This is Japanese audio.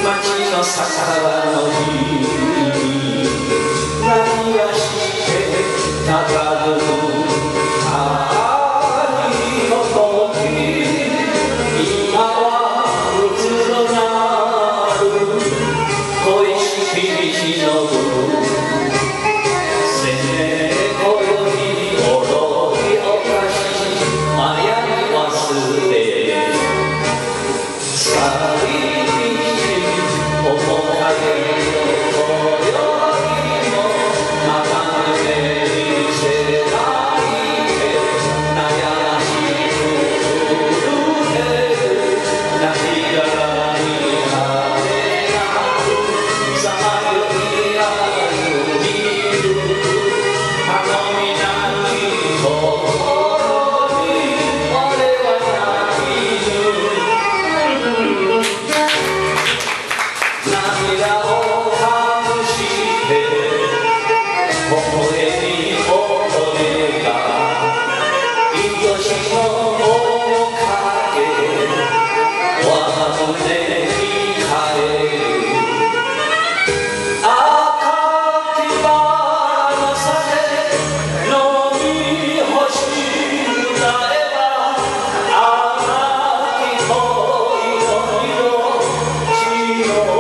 街の坂の日何がしてたたる愛の時今はうつろなる恋しき日のせめこより踊りおかしまやに忘れ去り面影の今宵もまた夢見せないで悩しく震える泣き殻に晴れなくさまよい愛を見る頼みない心に俺は泣いる涙を隠して微笑み踊れば愛しの面影我が胸に帰る赤きバラの酒飲み干し歌えば甘き恋の色血の